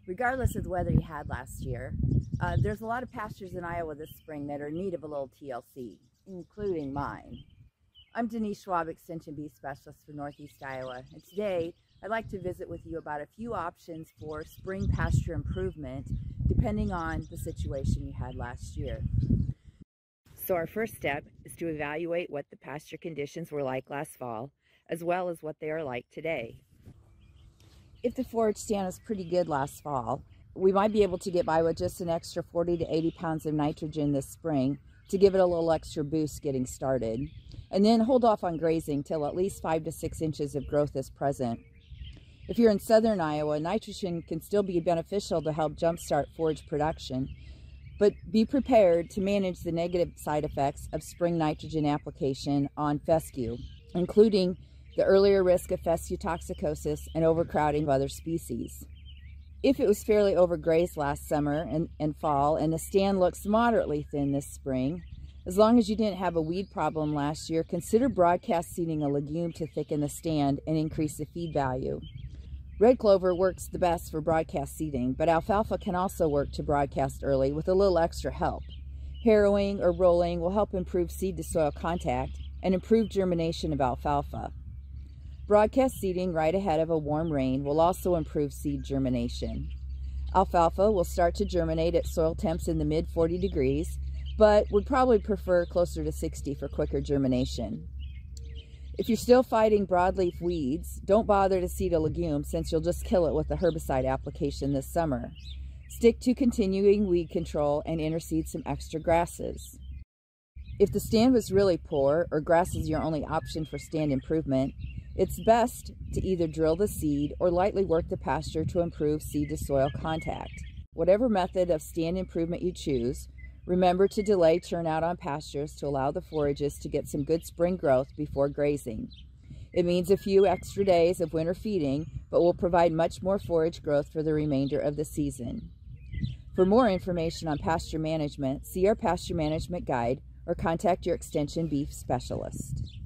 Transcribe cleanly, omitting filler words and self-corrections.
Regardless of the weather you had last year, there's a lot of pastures in Iowa this spring that are in need of a little TLC, including mine. I'm Denise Schwab, Extension Bee Specialist for Northeast Iowa, and today I'd like to visit with you about a few options for spring pasture improvement depending on the situation you had last year. So our first step is to evaluate what the pasture conditions were like last fall, as well as what they are like today. If the forage stand was pretty good last fall, we might be able to get by with just an extra 40 to 80 pounds of nitrogen this spring to give it a little extra boost getting started. And then hold off on grazing till at least 5 to 6 inches of growth is present. If you're in southern Iowa, nitrogen can still be beneficial to help jumpstart forage production, but be prepared to manage the negative side effects of spring nitrogen application on fescue, including the earlier risk of fescue toxicosis and overcrowding of other species. If it was fairly overgrazed last summer and fall and the stand looks moderately thin this spring, as long as you didn't have a weed problem last year, consider broadcast seeding a legume to thicken the stand and increase the feed value. Red clover works the best for broadcast seeding, but alfalfa can also work to broadcast early with a little extra help. Harrowing or rolling will help improve seed to soil contact and improve germination of alfalfa. Broadcast seeding right ahead of a warm rain will also improve seed germination. Alfalfa will start to germinate at soil temps in the mid 40 degrees, but would probably prefer closer to 60 for quicker germination. If you're still fighting broadleaf weeds, don't bother to seed a legume since you'll just kill it with a herbicide application this summer. Stick to continuing weed control and interseed some extra grasses. If the stand was really poor or grass is your only option for stand improvement, it's best to either drill the seed or lightly work the pasture to improve seed to soil contact. Whatever method of stand improvement you choose, remember to delay turnout on pastures to allow the forages to get some good spring growth before grazing. It means a few extra days of winter feeding, but will provide much more forage growth for the remainder of the season. For more information on pasture management, see our pasture management guide or contact your extension beef specialist.